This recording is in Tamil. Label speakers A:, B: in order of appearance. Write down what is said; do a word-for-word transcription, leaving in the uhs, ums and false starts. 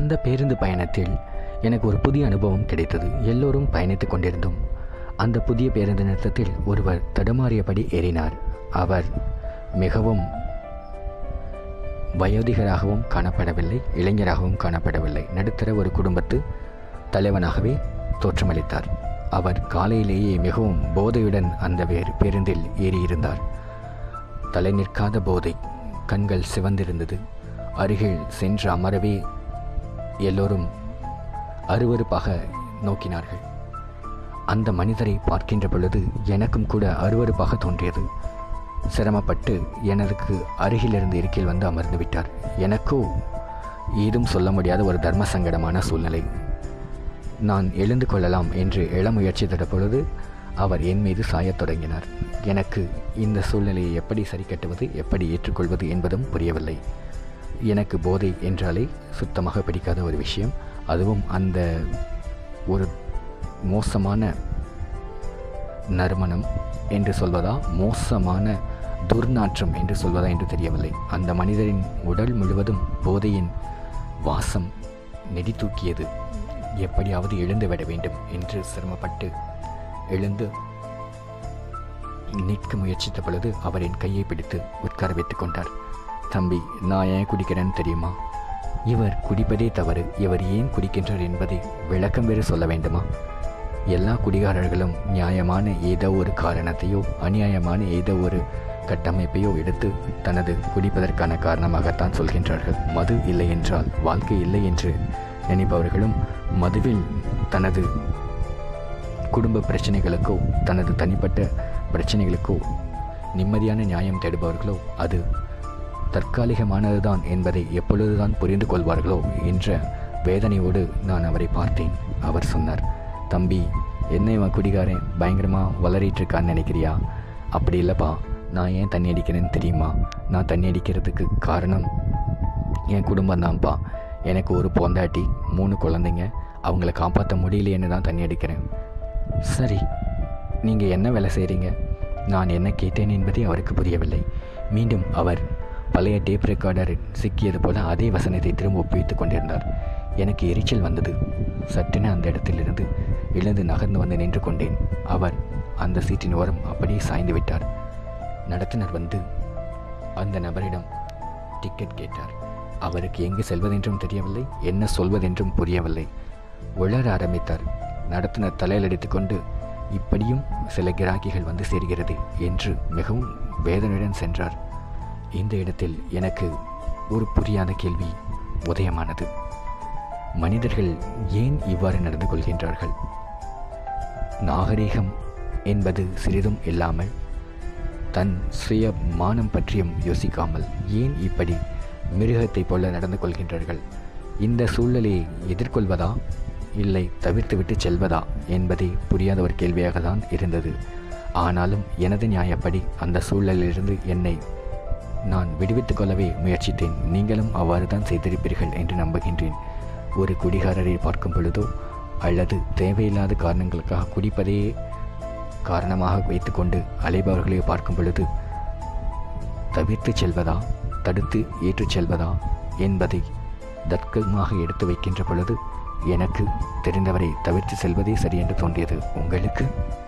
A: அந்த பேருந்து பயணத்தில் எனக்கு ஒரு புதிய அனுபவம் கிடைத்தது. எல்லோரும் பயணித்து கொண்டிருந்தோம். அந்த புதிய பேருந்து நிறுத்தத்தில் ஒருவர் தடுமாறியபடி ஏறினார். அவர் மிகவும் வயோதிகராகவும் காணப்படவில்லை, இளைஞராகவும் காணப்படவில்லை. நடுத்தர ஒரு குடும்பத்து தலைவனாகவே தோற்றமளித்தார். அவர் காலையிலேயே மிகவும் போதையுடன் அந்த வேறு பேருந்தில் ஏறியிருந்தார். தலை நிற்காத போதை, கண்கள் சிவந்திருந்தது. அருகில் சென்று அமரவே எல்லோரும் அருவருப்பாக நோக்கினார்கள். அந்த மனிதரை பார்க்கின்ற பொழுது எனக்கும் கூட அருவருப்பாக தோன்றியது. சிரமப்பட்டு எனக்கு அருகிலிருந்து இருக்கையில் வந்து அமர்ந்து விட்டார். எனக்கோ ஏதும் சொல்ல முடியாத ஒரு தர்ம சங்கடமான சூழ்நிலை. நான் எழுந்து கொள்ளலாம் என்று எழ முயற்சித்த பொழுது அவர் என் மீது சாயத் தொடங்கினார். எனக்கு இந்த சூழ்நிலையை எப்படி சரி கட்டுவது, எப்படி ஏற்றுக்கொள்வது என்பதும் புரியவில்லை. எனக்கு போதை என்றாலே சுத்தமாக பிடிக்காத ஒரு விஷயம். அதுவும் அந்த ஒரு மோசமான நறுமணம் என்று சொல்வதா, மோசமான துர்நாற்றம் என்று சொல்வதா என்று தெரியவில்லை. அந்த மனிதரின் உடல் முழுவதும் போதையின் வாசம் நெடி தூக்கியது. எப்படியாவது எழுந்து விட வேண்டும் என்று சிரமப்பட்டு எழுந்து நிற்க முயற்சித்த பொழுது அவர் என் கையை பிடித்து உட்கார வைத்துக் கொண்டார். தம்பி, நான் ஏன் குடிக்கிறேன்னு தெரியுமா? இவர் குடிப்பதே தவறு. இவர் ஏன் குடிக்கின்றார் என்பதை விளக்கம் வேறு சொல்ல வேண்டுமா? எல்லா குடிகாரர்களும் நியாயமான ஏதோ ஒரு காரணத்தையோ அநியாயமான ஏதோ ஒரு கட்டமைப்பையோ எடுத்து தனது குடிப்பதற்கான காரணமாகத்தான் சொல்கின்றார்கள். மது இல்லை என்றால் வாழ்க்கை இல்லை என்று நினைப்பவர்களும், மதுவில் தனது குடும்ப பிரச்சனைகளுக்கோ தனது தனிப்பட்ட பிரச்சனைகளுக்கோ நிம்மதியான நியாயம் தேடுபவர்களோ அது தற்காலிகமானதுதான் என்பதை எப்பொழுதுதான் புரிந்து கொள்வார்களோ என்ற வேதனையோடு நான் அவரை பார்த்தேன். அவர் சொன்னார், தம்பி, என்ன இவன் குடிகாரன் பயங்கரமாக வளரிட்டு இருக்கான்னு நினைக்கிறியா? அப்படி இல்லைப்பா, நான் ஏன் தண்ணி அடிக்கிறேன்னு தெரியுமா? நான் தண்ணி அடிக்கிறதுக்கு காரணம் என் குடும்பம் தான்ப்பா. எனக்கு ஒரு பொண்டாட்டி, மூணு குழந்தைங்க, அவங்கள காப்பாற்ற முடியலையேன்னு தான் தண்ணி அடிக்கிறேன். சரி, நீங்கள் என்ன வேலை செய்கிறீங்க? நான் என்ன கேட்டேன் என்பதே அவருக்கு புரியவில்லை. மீண்டும் அவர் பழைய டேப் ரெக்கார்டர் சிக்கியது போல அதே வசனத்தை திரும்ப ஒப்பித்துக் கொண்டிருந்தார். எனக்கு எரிச்சல் வந்தது. சட்டென அந்த இடத்திலிருந்து எழுந்து நகர்ந்து வந்து நின்று கொண்டேன். அவர் அந்த சீட்டின் ஓரம் அப்படியே சாய்ந்து விட்டார். நடத்துனர் வந்து அந்த நபரிடம் டிக்கெட் கேட்டார். அவருக்கு எங்கு செல்வதென்றும் தெரியவில்லை, என்ன சொல்வதென்றும் புரியவில்லை. உளர ஆரம்பித்தார். நடத்துனர் தலையில் அடித்துக்கொண்டு, இப்படியும் சில கிராக்கிகள் வந்து சேர்கிறது என்று மிகவும் வேதனையுடன் சென்றார். இந்த இடத்தில் எனக்கு ஒரு புரியாத கேள்வி உதயமானது. மனிதர்கள் ஏன் இவ்வாறு நடந்து கொள்கின்றார்கள்? நாகரீகம் என்பது சிறிதும் இல்லாமல், தன் சுய மானம் பற்றியும் யோசிக்காமல் ஏன் இப்படி மிருகத்தை போல நடந்து கொள்கின்றார்கள்? இந்த சூழ்நிலையை எதிர்கொள்வதா இல்லை தவிர்த்துவிட்டு செல்வதா என்பதே புரியாத ஒரு கேள்வியாக தான் இருந்தது. ஆனாலும் எனது நியாயப்படி அந்த சூழலிலிருந்து என்னை நான் விடுவித்துக் கொள்ளவே முயற்சித்தேன். நீங்களும் அவ்வாறு தான் செய்திருப்பீர்கள் என்று நம்புகின்றேன். ஒரு குடிகாரரை பார்க்கும் பொழுதோ அல்லது தேவையில்லாத காரணங்களுக்காக குடிப்பதையே காரணமாக வைத்துக்கொண்டு அலைபவர்களை பார்க்கும் பொழுது தவிர்த்து செல்வதா தடுத்து ஏற்றுச் செல்வதா என்பதை தர்க்கமாக எடுத்து வைக்கின்ற பொழுது எனக்கு தெரிந்தவரை தவிர்த்து செல்வதே சரி என்று தோன்றியது. உங்களுக்கு?